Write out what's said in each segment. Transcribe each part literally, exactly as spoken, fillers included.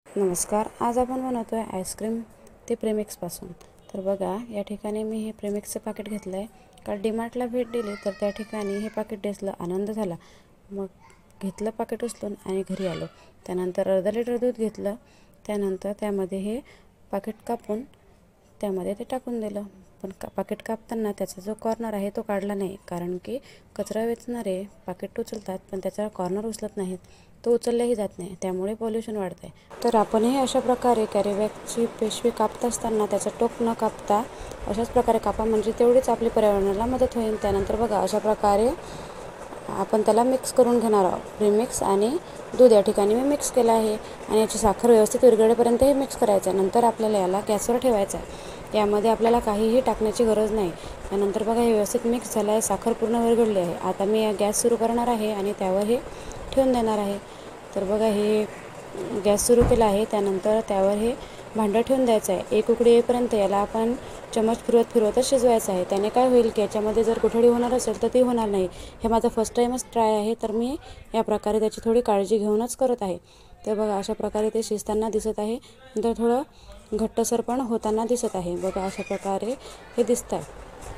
नमस्कार, आज आपण बनवतो आहे आईस्क्रीम ते प्रेमिक्सपासून। तर बघा, या ठिकाणी मी हे प्रेमिक्सचं पाकिट घेतलं आहे। काल डीमार्टला भेट दिली तर त्या ठिकाणी हे पाकिट दिसलं, आनंद झाला। मग घेतलं पाकिट उचलून आणि घरी आलो। त्यानंतर अर्धा लिटर दूध घेतलं, त्यानंतर त्यामध्ये हे पाकिट कापून त्यामध्ये ते टाकून दिलं। पण का पाकिट कापताना त्याचा जो कॉर्नर आहे तो काढला नाही, कारण की कचरा वेचणारे पाकिट उचलतात पण त्याचा कॉर्नर उचलत नाहीत, तो उचललाही जात नाही, त्यामुळे पॉल्यूशन वाढते। तर आपणही अशा प्रकारे कॅरीबॅगची पिशवी कापत असताना त्याचा टोक न कापता अशाच प्रकारे कापा, म्हणजे तेवढीच आपली पर्यावरणाला मदत होईल। त्यानंतर बघा, अशा प्रकारे आपण त्याला मिक्स करून घेणार आहोत। प्रीमिक्स आणि दूध या ठिकाणी मी मिक्स केलं आहे आणि याची साखर व्यवस्थित विरघळेपर्यंत हे मिक्स करायचं आहे। नंतर आपल्याला याला गॅसवर ठेवायचं आहे। यामध्ये आपल्याला काहीही टाकण्याची गरज नाही। त्यानंतर बघा, हे व्यवस्थित मिक्स झालं आहे, साखर पूर्ण विरघळली आहे। आता मी गॅस सुरू करणार आहे आणि त्यावर हे ठेवून देणार आहे। तर बघा, हे गॅस सुरू केला आहे, त्यानंतर त्यावर हे भांडं ठेवून द्यायचं आहे। एक उकळी येईपर्यंत याला आपण चमच फिरवत फिरवतच शिजवायचं आहे। त्याने काय होईल की याच्यामध्ये जर गुठळी होणार असेल तर ती होणार नाही। हे माझा फर्स्ट टाईमच ट्राय आहे, तर मी या प्रकारे त्याची थोडी काळजी घेऊनच करत आहे। तर बघा, अशा प्रकारे ते शिजताना दिसत आहे, नंतर थोडं घट्टसर पण होताना दिसत आहे। बघा, अशा प्रकारे हे दिसत आहे।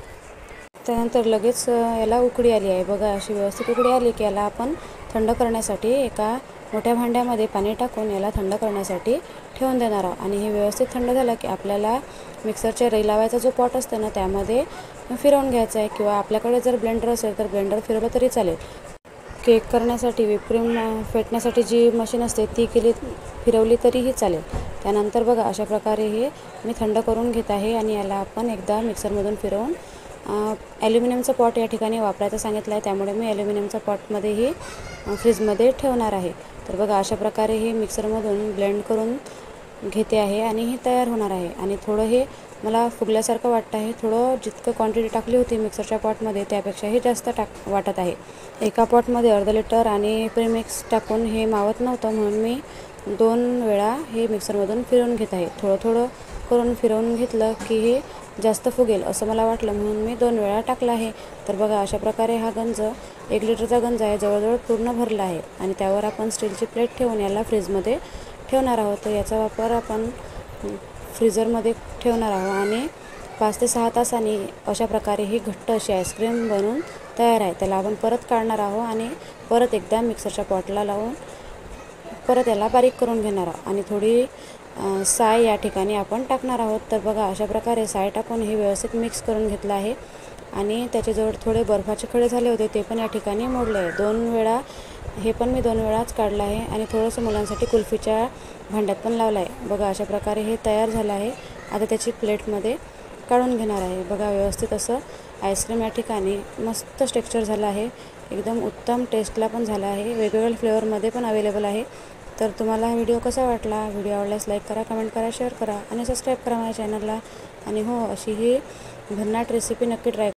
त्यानंतर लगेच याला उकळी आली आहे। बघा, अशी व्यवस्थित उकळी आली की याला आपण थंड करण्यासाठी एका मोठ्या भांड्यामध्ये पाणी टाकून याला थंड करण्यासाठी ठेवून देणार आहोत। आणि हे व्यवस्थित थंड झालं की आपल्याला मिक्सरच्या रई लावायचा जो पॉट असतो ना, त्यामध्ये फिरवून घ्यायचा आहे, किंवा आपल्याकडे जर ब्लेंडर असेल तर ब्लेंडर फिरवलं तरी चालेल। केक करण्यासाठी व्हिपक्रीम फेटण्यासाठी जी मशीन असते ती केली फिरवली तरीही चालेल। त्यानंतर बघा, अशा प्रकारे हे मी थंड करून घेत आहे आणि याला आपण एकदा मिक्सरमधून फिरवून ॲल्युमिनियमचा पॉट या ठिकाणी वापरायचं सांगितलं आहे, त्यामुळे मी ॲल्युमिनियमच्या पॉटमध्येही फ्रीजमध्ये ठेवणार आहे। तर बघा, अशा प्रकारे हे मिक्सरमधून ब्लेंड करून घेते आहे आणि हे तयार होणार आहे। आणि थोडं हे मला फुगल्यासारखं वाटतं आहे। थोडं जितकं क्वांटिटी टाकली होती मिक्सरच्या पॉटमध्ये त्यापेक्षाही जास्त टाक वाटत आहे। एका पॉटमध्ये अर्धा लिटर आणि प्रीमिक्स टाकून हे मावत नव्हतं, म्हणून मी दोन वेळा हे मिक्सरमधून फिरवून घेत आहे। थोडं थोडं करून फिरवून घेतलं की हे जास्त फुगेल असं मला वाटलं, म्हणून मी दोन वेळा टाकला आहे। तर बघा, अशा प्रकारे हा गंज एक लिटरचा गंज आहे, जवळजवळ पूर्ण भरला आहे। आणि त्यावर आपण स्टीलची प्लेट ठेवून याला फ्रीजमध्ये ठेवणार आहोत। तर याचा वापर आपण फ्रीझरमध्ये ठेवणार आहोत आणि पाच ते सहा तासांनी अशा प्रकारे ही घट्ट अशी आईस्क्रीम बनवून तयार आहे। त्याला आपण परत काढणार आहोत आणि परत एकदा मिक्सरच्या पॉटला लावून परत याला बारीक करून घेणार आहोत आणि थोडी साय या ठिकाणी आपण टाकणार आहोत। तर बघा, अशा प्रकारे साय टाकून हे व्यवस्थित मिक्स करून घेतलं आहे आणि त्याच्याजवळ थोडे बर्फाचे खडे झाले होते ते पण या ठिकाणी मोडले आहे। दोन वेळा हे पण मी दोन वेळाच काढलं आहे आणि थोडंसं मुलांसाठी कुल्फीच्या भांड्यात पण लावलं आहे। बघा, अशा प्रकारे हे तयार झालं आहे। आता त्याची प्लेटमध्ये काढून घेणार आहे। बघा, व्यवस्थित असं आईस्क्रीम या ठिकाणी मस्त टेक्स्चर झालं आहे, एकदम उत्तम टेस्टला पण झालं आहे, वेगवेगळ्या फ्लेवरमध्ये पण अवेलेबल आहे। तर तुम्हाला हा व्हिडिओ कसा वाटला? व्हिडिओ आवडल्यास लाईक करा, कमेंट करा, शेअर करा आणि सबस्क्राईब करा माझ्या चॅनलला। आणि हो, अशी ही भन्नाट रेसिपी नक्की ट्राय